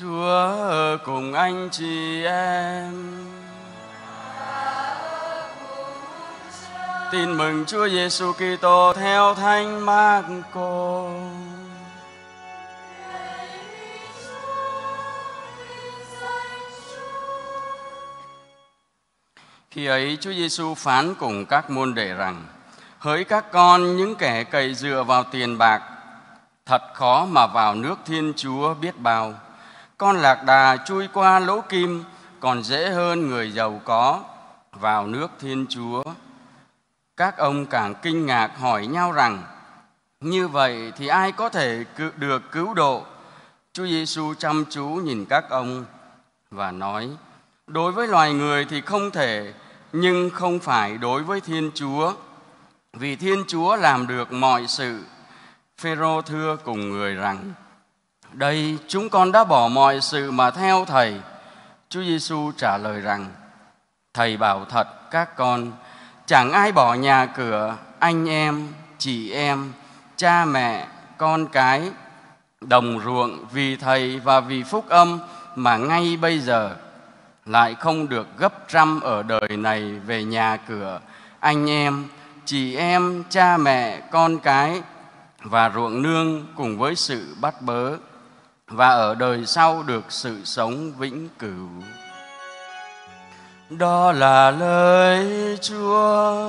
Chúa cùng anh chị em. Tin mừng Chúa Giêsu Kitô theo Thánh Mác-cô. Khi ấy Chúa Giêsu phán cùng các môn đệ rằng: hỡi các con, những kẻ cậy dựa vào tiền bạc, thật khó mà vào nước Thiên Chúa biết bao. Con lạc đà chui qua lỗ kim còn dễ hơn người giàu có vào nước Thiên Chúa. Các ông càng kinh ngạc hỏi nhau rằng: như vậy thì ai có thể được cứu độ? Chúa Giêsu chăm chú nhìn các ông và nói: đối với loài người thì không thể, nhưng không phải đối với Thiên Chúa, vì Thiên Chúa làm được mọi sự. Phêrô thưa cùng người rằng: đây, chúng con đã bỏ mọi sự mà theo Thầy. Chúa Giêsu trả lời rằng: Thầy bảo thật các con, chẳng ai bỏ nhà cửa, anh em, chị em, cha mẹ, con cái, đồng ruộng vì Thầy và vì phúc âm mà ngay bây giờ lại không được gấp trăm ở đời này về nhà cửa, anh em, chị em, cha mẹ, con cái và ruộng nương cùng với sự bắt bớ, và ở đời sau được sự sống vĩnh cửu. Đó là lời Chúa.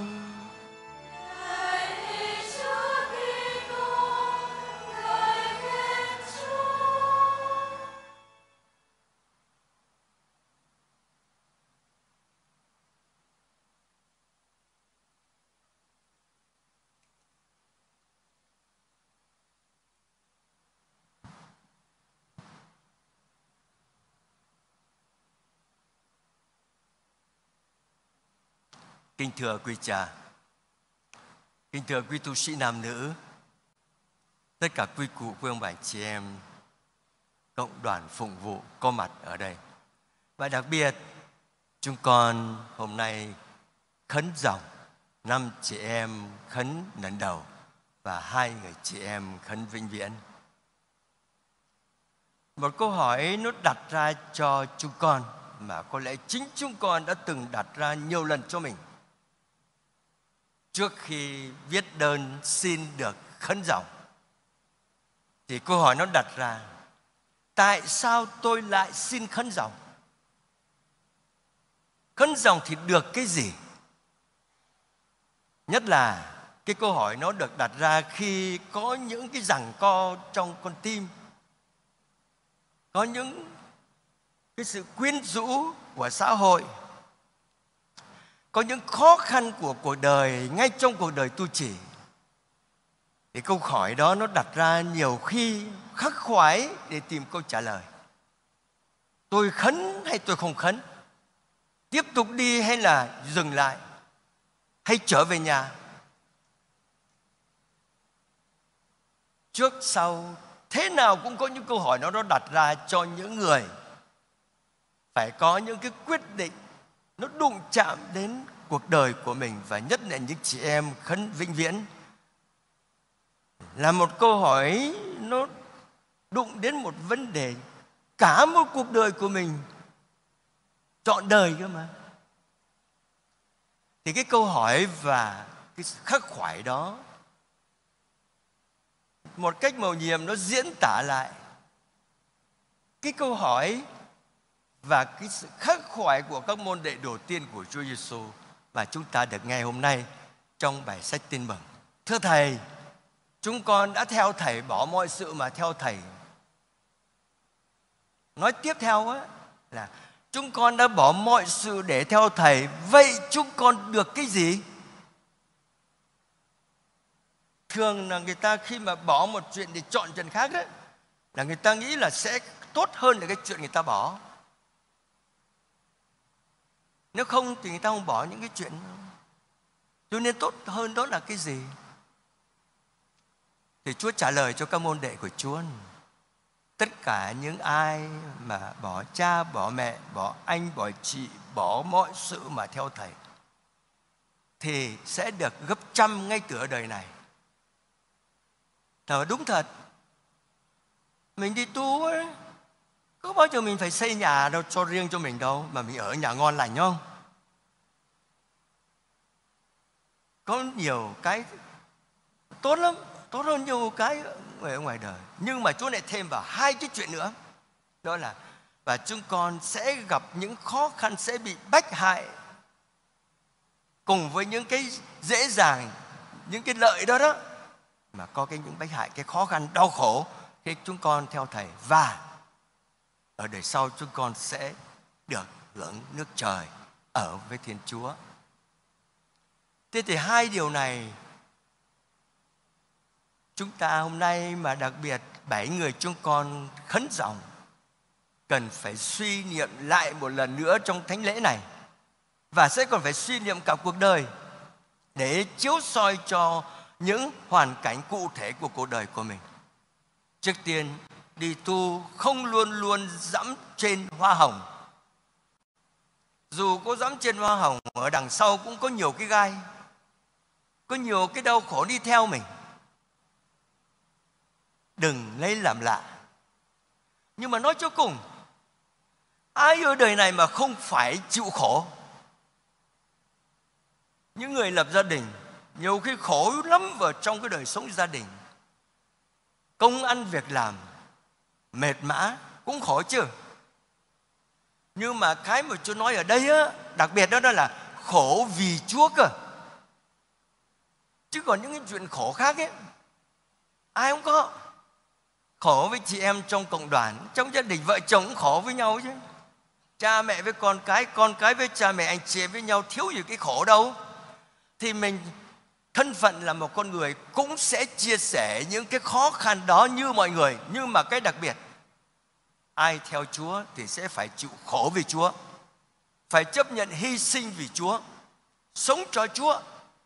Kính thưa quý cha, kính thưa quý tu sĩ nam nữ, tất cả quý cụ, quý ông bà, chị em, cộng đoàn phụng vụ có mặt ở đây. Và đặc biệt, chúng con hôm nay khấn dòng 5 chị em khấn lần đầu và 2 người chị em khấn vĩnh viễn. Một câu hỏi nó đặt ra cho chúng con mà có lẽ chính chúng con đã từng đặt ra nhiều lần cho mình trước khi viết đơn xin được khấn dòng. Thì câu hỏi nó đặt ra: tại sao tôi lại xin khấn dòng? Khấn dòng thì được cái gì? Nhất là cái câu hỏi nó được đặt ra khi có những cái giằng co trong con tim, có những cái sự quyến rũ của xã hội, có những khó khăn của cuộc đời ngay trong cuộc đời tu chỉ. Thì câu hỏi đó nó đặt ra nhiều khi khắc khoải để tìm câu trả lời. Tôi khấn hay tôi không khấn? Tiếp tục đi hay là dừng lại? Hay trở về nhà? Trước sau thế nào cũng có những câu hỏi nó đặt ra cho những người phải có những cái quyết định nó đụng chạm đến cuộc đời của mình, và nhất là những chị em khấn vĩnh viễn. Là một câu hỏi nó đụng đến một vấn đề cả một cuộc đời của mình, trọn đời cơ mà. Thì cái câu hỏi và cái khắc khoải đó một cách mầu nhiệm nó diễn tả lại cái câu hỏi và cái sự khắc khoải của các môn đệ đầu tiên của Chúa Giêsu mà chúng ta được nghe hôm nay trong bài sách Tin Mừng. Thưa Thầy, chúng con đã theo Thầy, bỏ mọi sự mà theo Thầy. Nói tiếp theo á là chúng con đã bỏ mọi sự để theo Thầy. Vậy chúng con được cái gì? Thường là người ta khi mà bỏ một chuyện để chọn chuyện khác đó, là người ta nghĩ là sẽ tốt hơn là cái chuyện người ta bỏ. Nếu không thì người ta không bỏ những cái chuyện. Cho nên tốt hơn đó là cái gì? Thì Chúa trả lời cho các môn đệ của Chúa: tất cả những ai mà bỏ cha, bỏ mẹ, bỏ anh, bỏ chị, bỏ mọi sự mà theo Thầy thì sẽ được gấp trăm ngay từ ở đời này. Thật đúng thật. Mình đi tu ấy, bao giờ mình phải xây nhà đâu cho riêng cho mình đâu, mà mình ở nhà ngon lành không? Có nhiều cái tốt lắm, tốt hơn nhiều cái ở ngoài đời. Nhưng mà Chúa lại thêm vào hai cái chuyện nữa. Đó là và chúng con sẽ gặp những khó khăn, sẽ bị bách hại. Cùng với những cái dễ dàng, những cái lợi đó đó, mà có những bách hại, cái khó khăn, đau khổ khi chúng con theo Thầy. Và ở đời sau chúng con sẽ được hưởng nước trời ở với Thiên Chúa. Thế thì hai điều này chúng ta hôm nay, mà đặc biệt 7 người chúng con khấn dòng, cần phải suy niệm lại một lần nữa trong thánh lễ này. Và sẽ còn phải suy niệm cả cuộc đời để chiếu soi cho những hoàn cảnh cụ thể của cuộc đời của mình. Trước tiên, đi tu không luôn luôn dẫm trên hoa hồng. Dù có dẫm trên hoa hồng, ở đằng sau cũng có nhiều cái gai, có nhiều cái đau khổ đi theo mình. Đừng lấy làm lạ. Nhưng mà nói cho cùng, ai ở đời này mà không phải chịu khổ? Những người lập gia đình nhiều khi khổ lắm vào trong cái đời sống gia đình. Công ăn việc làm mệt mã cũng khổ chứ. Nhưng mà cái mà Chúa nói ở đây á, đặc biệt đó là khổ vì Chúa cơ. Chứ còn những cái chuyện khổ khác ấy, ai không có. Khổ với chị em trong cộng đoàn, trong gia đình vợ chồng cũng khổ với nhau chứ. Cha mẹ với con cái với cha mẹ, anh chị với nhau, thiếu gì cái khổ đâu. Thì mình thân phận là một con người cũng sẽ chia sẻ những cái khó khăn đó như mọi người. Nhưng mà cái đặc biệt, ai theo Chúa thì sẽ phải chịu khổ vì Chúa, phải chấp nhận hy sinh vì Chúa, sống cho Chúa.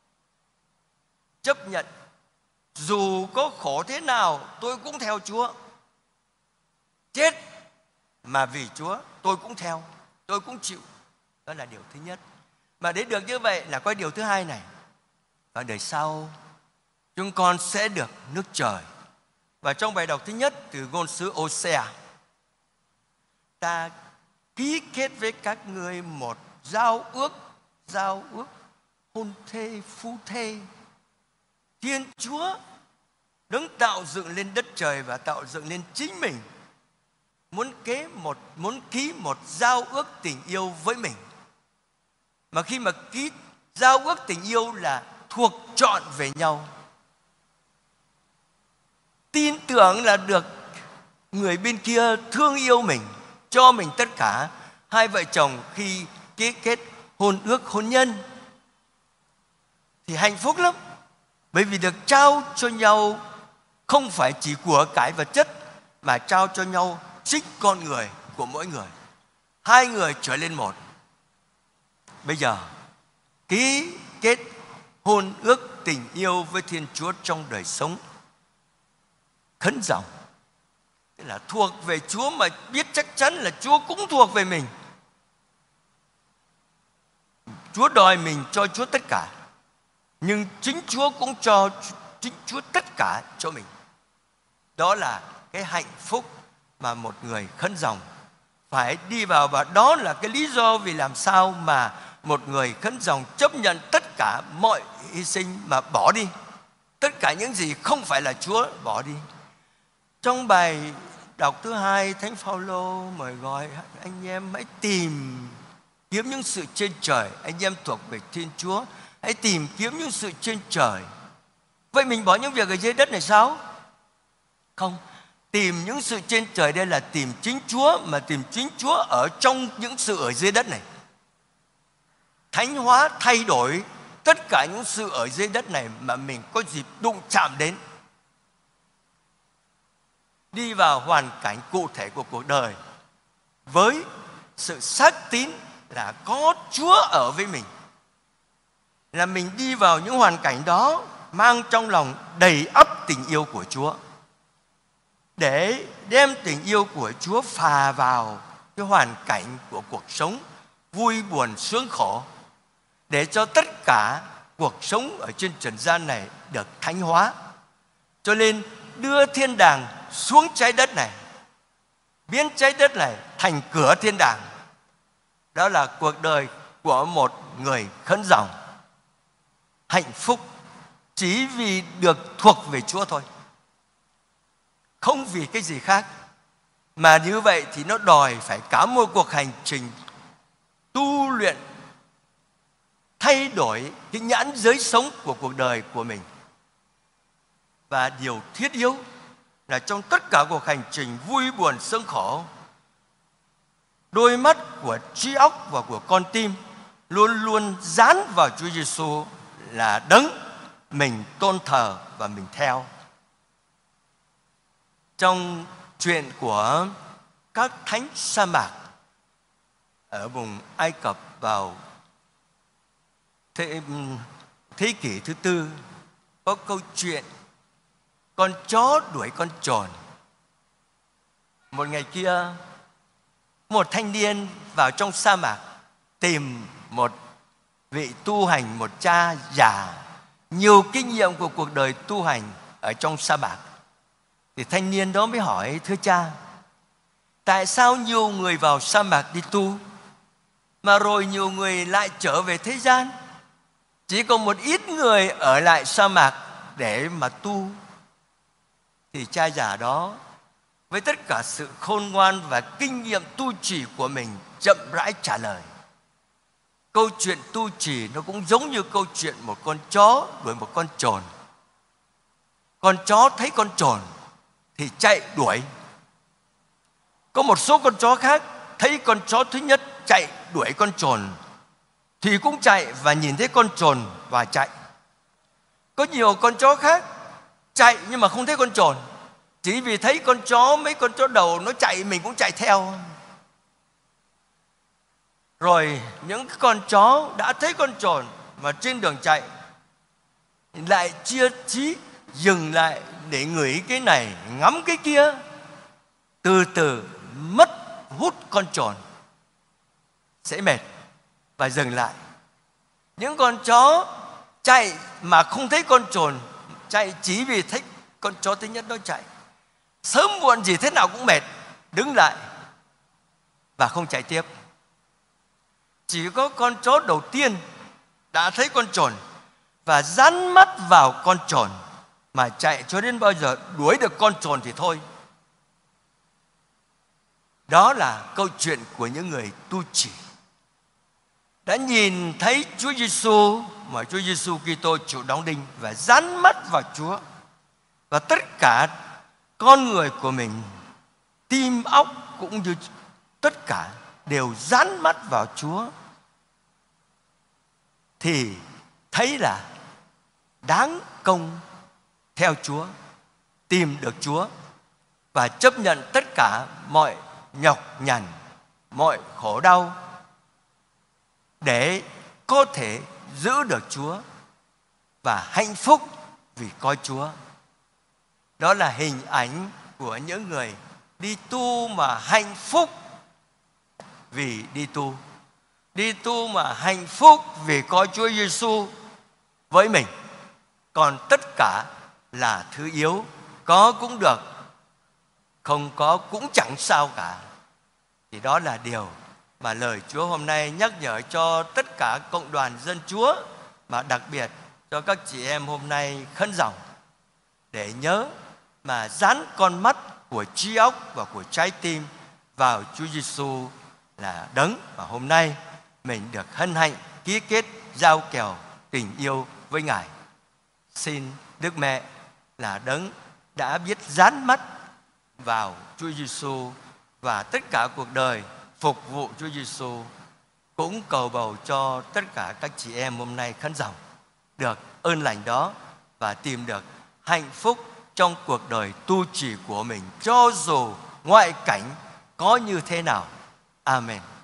Chấp nhận dù có khổ thế nào tôi cũng theo Chúa. Chết mà vì Chúa tôi cũng theo, tôi cũng chịu. Đó là điều thứ nhất. Mà để được như vậy là có điều thứ hai này. Và đời sau chúng con sẽ được nước trời. Và trong bài đọc thứ nhất từ ngôn sứ Ô-se-a, ta ký kết với các ngươi một giao ước hôn thê phú thê. Thiên Chúa đấng tạo dựng lên đất trời và tạo dựng lên chính mình muốn ký một giao ước tình yêu với mình. Mà khi mà ký giao ước tình yêu là thuộc trọn về nhau, tin tưởng là được người bên kia thương yêu mình, cho mình tất cả. Hai vợ chồng khi ký kết hôn ước hôn nhân thì hạnh phúc lắm, bởi vì được trao cho nhau không phải chỉ của cải vật chất, mà trao cho nhau chính con người của mỗi người. Hai người trở lên một. Bây giờ ký kết hôn ước tình yêu với Thiên Chúa trong đời sống khấn dòng, tức là thuộc về Chúa, mà biết chắc chắn là Chúa cũng thuộc về mình. Chúa đòi mình cho Chúa tất cả, nhưng chính Chúa cũng cho chính Chúa tất cả cho mình. Đó là cái hạnh phúc mà một người khấn dòng phải đi vào. Và đó là cái lý do vì làm sao mà một người khấn dòng chấp nhận tất cả mọi hy sinh mà bỏ đi tất cả những gì không phải là Chúa, bỏ đi. Trong bài đọc thứ hai, Thánh Phaolô mời gọi anh em hãy tìm kiếm những sự trên trời. Anh em thuộc về Thiên Chúa, hãy tìm kiếm những sự trên trời. Vậy mình bỏ những việc ở dưới đất này sao? Không. Tìm những sự trên trời đây là tìm chính Chúa, mà tìm chính Chúa ở trong những sự ở dưới đất này. Thánh hóa, thay đổi tất cả những sự ở dưới đất này mà mình có dịp đụng chạm đến. Đi vào hoàn cảnh cụ thể của cuộc đời với sự xác tín là có Chúa ở với mình. Là mình đi vào những hoàn cảnh đó mang trong lòng đầy ắp tình yêu của Chúa, để đem tình yêu của Chúa phà vào cái hoàn cảnh của cuộc sống, vui buồn sướng khổ, để cho tất cả cuộc sống ở trên trần gian này được thánh hóa. Cho nên đưa thiên đàng xuống trái đất này biến trái đất này thành cửa thiên đàng. Đó là cuộc đời của một người khấn ròng, hạnh phúc chỉ vì được thuộc về Chúa thôi, không vì cái gì khác. Mà như vậy thì nó đòi phải cả một cuộc hành trình tu luyện, thay đổi cái nhãn giới sống của cuộc đời của mình. Và điều thiết yếu là trong tất cả cuộc hành trình vui buồn sướng khổ, đôi mắt của trí óc và của con tim luôn luôn dán vào Chúa Giêsu là đấng mình tôn thờ và mình theo. Trong chuyện của các thánh sa mạc ở vùng Ai Cập vào thế kỷ thứ tư, có câu chuyện con chó đuổi con trồn. Một ngày kia, một thanh niên vào trong sa mạc tìm một vị tu hành, một cha già nhiều kinh nghiệm của cuộc đời tu hành ở trong sa mạc. Thì thanh niên đó mới hỏi: thưa cha, tại sao nhiều người vào sa mạc đi tu mà rồi nhiều người lại trở về thế gian, chỉ còn một ít người ở lại sa mạc để mà tu? Thì cha già đó với tất cả sự khôn ngoan và kinh nghiệm tu trì của mình chậm rãi trả lời: câu chuyện tu trì nó cũng giống như câu chuyện một con chó đuổi một con trồn. Con chó thấy con trồn thì chạy đuổi. Có một số con chó khác thấy con chó thứ nhất chạy đuổi con trồn thì cũng chạy, và nhìn thấy con trồn và chạy. Có nhiều con chó khác chạy nhưng mà không thấy con trồn, chỉ vì thấy con chó, mấy con chó đầu nó chạy mình cũng chạy theo. Rồi những con chó đã thấy con trồn mà trên đường chạy lại chia trí dừng lại để ngửi cái này ngắm cái kia, từ từ mất hút con trồn sẽ mệt và dừng lại. Những con chó chạy mà không thấy con trồn chạy chỉ vì thấy con chó thứ nhất nó chạy, sớm muộn gì thế nào cũng mệt, đứng lại và không chạy tiếp. Chỉ có con chó đầu tiên đã thấy con trồn và dán mắt vào con trồn mà chạy cho đến bao giờ đuổi được con trồn thì thôi. Đó là câu chuyện của những người tu trì đã nhìn thấy Chúa Giêsu, mà Chúa Giêsu Kitô chịu đóng đinh và dán mắt vào Chúa, và tất cả con người của mình, tim óc cũng như tất cả đều dán mắt vào Chúa, thì thấy là đáng công theo Chúa, tìm được Chúa và chấp nhận tất cả mọi nhọc nhằn, mọi khổ đau để có thể giữ được Chúa và hạnh phúc vì có Chúa. Đó là hình ảnh của những người đi tu mà hạnh phúc vì đi tu. Đi tu mà hạnh phúc vì có Chúa Giêsu với mình. Còn tất cả là thứ yếu, có cũng được, không có cũng chẳng sao cả. Thì đó là điều mà lời Chúa hôm nay nhắc nhở cho tất cả cộng đoàn dân Chúa, mà đặc biệt cho các chị em hôm nay khấn ròng, để nhớ mà dán con mắt của trí óc và của trái tim vào Chúa Giêsu là đấng mà hôm nay mình được hân hạnh ký kết giao kèo tình yêu với Ngài. Xin Đức Mẹ là đấng đã biết dán mắt vào Chúa Giêsu và tất cả cuộc đời phục vụ Chúa Giêsu, cũng cầu bầu cho tất cả các chị em hôm nay khấn ròng được ơn lành đó và tìm được hạnh phúc trong cuộc đời tu trì của mình, cho dù ngoại cảnh có như thế nào. Amen.